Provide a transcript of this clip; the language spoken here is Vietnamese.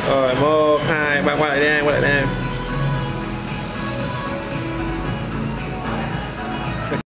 Rồi 1 2 3 quay lại đi em, quay lại đi em.